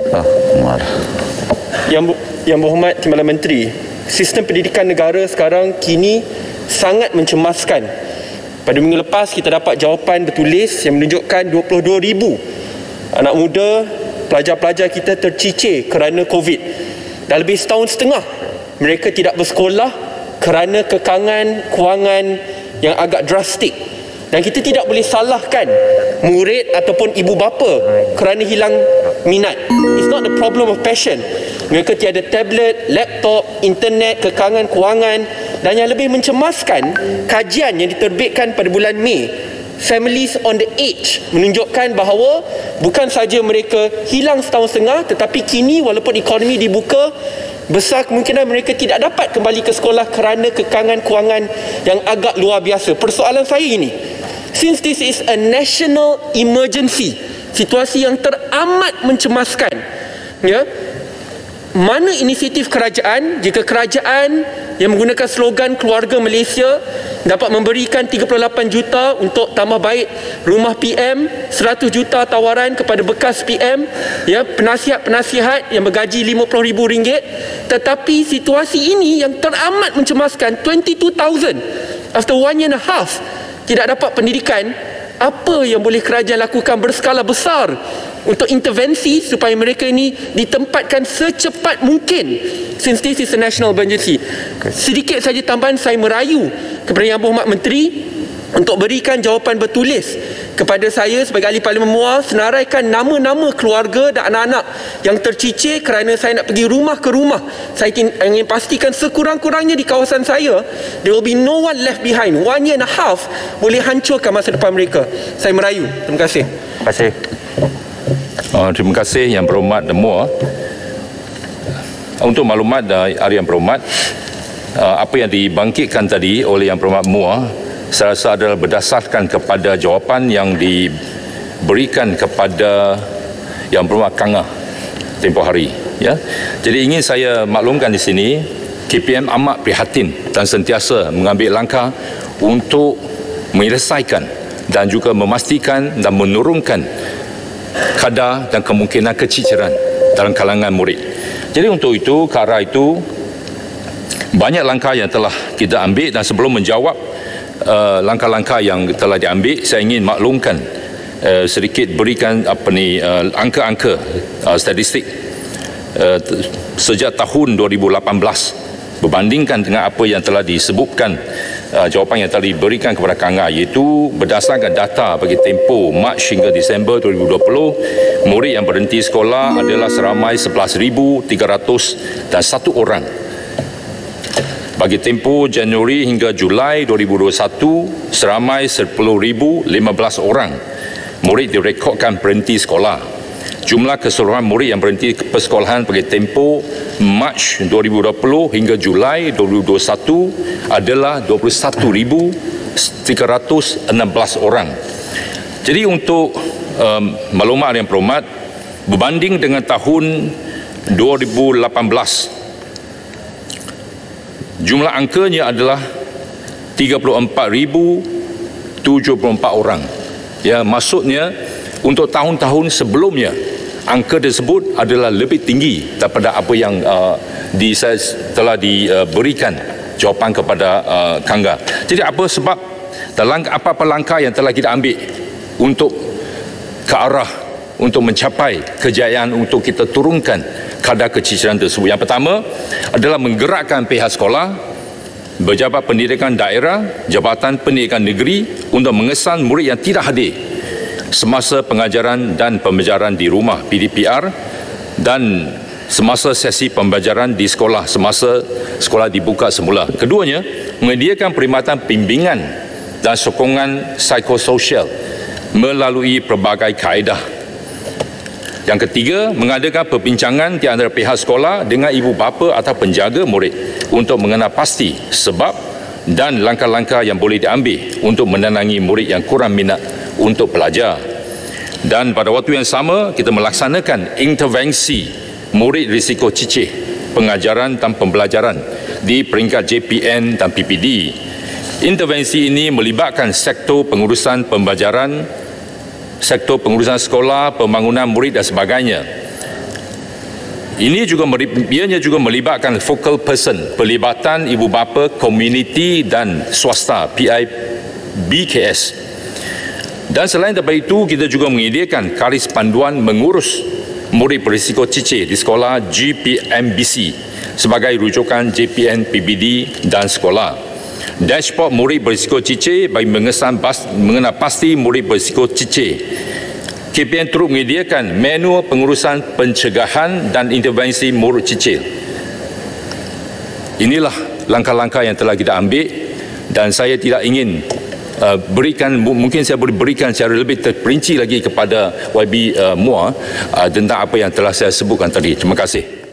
Yang berhormat Timbalan Menteri, sistem pendidikan negara sekarang kini sangat mencemaskan. Pada minggu lepas kita dapat jawapan bertulis yang menunjukkan 22,000 anak muda, pelajar-pelajar kita tercicir kerana COVID. Dah lebih setahun setengah mereka tidak bersekolah kerana kekangan kewangan yang agak drastik. Dan kita tidak boleh salahkan murid ataupun ibu bapa kerana hilang minat. It's not the problem of passion. Mereka tiada tablet, laptop, internet, kekangan kewangan. Dan yang lebih mencemaskan, kajian yang diterbitkan pada bulan Mei, Families on the Edge, menunjukkan bahawa bukan saja mereka hilang setahun setengah, tetapi kini walaupun ekonomi dibuka, besar kemungkinan mereka tidak dapat kembali ke sekolah kerana kekangan kewangan yang agak luar biasa. Persoalan saya ini, since this is a national emergency, situasi yang teramat mencemaskan, ya, mana inisiatif kerajaan jika kerajaan yang menggunakan slogan Keluarga Malaysia dapat memberikan 38 juta untuk tambah baik rumah PM, 100 juta tawaran kepada bekas PM, ya, penasihat-penasihat yang bergaji RM50,000, tetapi situasi ini yang teramat mencemaskan, 22,000 after 1.5 years tidak dapat pendidikan. Apa yang boleh kerajaan lakukan berskala besar untuk intervensi supaya mereka ini ditempatkan secepat mungkin, since this is a national emergency. Sedikit saja tambahan, saya merayu kepada Yang Berhormat Menteri untuk berikan jawapan bertulis kepada saya sebagai ahli Parlimen Muar, senaraikan nama-nama keluarga dan anak-anak yang tercicir kerana saya nak pergi rumah ke rumah. Saya ingin pastikan sekurang-kurangnya di kawasan saya, there will be no one left behind. 1.5 years boleh hancurkan masa depan mereka. Saya merayu. Terima kasih. Terima kasih. Terima kasih Yang Berhormat Muar. Untuk maklumat Yang Berhormat, apa yang dibangkitkan tadi oleh Yang Berhormat Muar, saya rasa adalah berdasarkan kepada jawapan yang diberikan kepada Yang Berhormat Kangah tempoh hari. Ya, jadi ingin saya maklumkan di sini, KPM amat prihatin dan sentiasa mengambil langkah untuk menyelesaikan dan juga memastikan dan menurunkan kadar dan kemungkinan keciciran dalam kalangan murid. Jadi untuk itu, ke arah itu, banyak langkah yang telah kita ambil, dan sebelum menjawab langkah-langkah yang telah diambil, saya ingin maklumkan sedikit, berikan angka-angka statistik sejak tahun 2018 berbandingkan dengan apa yang telah disebutkan, jawapan yang telah diberikan kepada Kangah, iaitu berdasarkan data bagi tempoh Mac hingga Disember 2020, murid yang berhenti sekolah adalah seramai 11,301 orang. Bagi tempoh Januari hingga Julai 2021, seramai 10,015 orang murid direkodkan berhenti sekolah. Jumlah keseluruhan murid yang berhenti persekolahan bagi tempoh Mac 2020 hingga Julai 2021 adalah 21,316 orang. Jadi untuk maklumat Yang Berhormat, berbanding dengan tahun 2018, jumlah angkanya adalah 34,074 orang. Ya, maksudnya untuk tahun-tahun sebelumnya angka tersebut adalah lebih tinggi daripada apa yang telah diberikan jawapan kepada Kangah. Jadi apa sebab dan apa langkah yang telah kita ambil untuk ke arah untuk mencapai kejayaan untuk kita turunkan kadar keciciran tersebut? Yang pertama adalah menggerakkan pihak sekolah, Pejabat Pendidikan Daerah, Jabatan Pendidikan Negeri untuk mengesan murid yang tidak hadir semasa pengajaran dan pembelajaran di rumah PDPR dan semasa sesi pembelajaran di sekolah semasa sekolah dibuka semula. Keduanya, menyediakan perkhidmatan bimbingan dan sokongan psikososial melalui pelbagai kaedah. Yang ketiga, mengadakan perbincangan di antara pihak sekolah dengan ibu bapa atau penjaga murid untuk mengenal pasti sebab dan langkah-langkah yang boleh diambil untuk menenangi murid yang kurang minat untuk belajar. Dan pada waktu yang sama, kita melaksanakan intervensi murid risiko cicir pengajaran dan pembelajaran di peringkat JPN dan PPD. Intervensi ini melibatkan sektor pengurusan pembelajaran, sektor pengurusan sekolah, pembangunan murid dan sebagainya. Ianya juga melibatkan focal person, pelibatan ibu bapa, komuniti dan swasta PIBKS. Dan selain daripada itu, kita juga menyediakan karis panduan mengurus murid berisiko cicir di sekolah GPMBC sebagai rujukan JPN PBD dan sekolah. Dashboard murid berisiko cicir bagi mengenal pasti murid berisiko cicir. KPN turut menyediakan manual pengurusan pencegahan dan intervensi murid cicir. Inilah langkah-langkah yang telah kita ambil dan saya tidak ingin mungkin saya boleh berikan secara lebih terperinci lagi kepada YB Muar tentang apa yang telah saya sebutkan tadi. Terima kasih.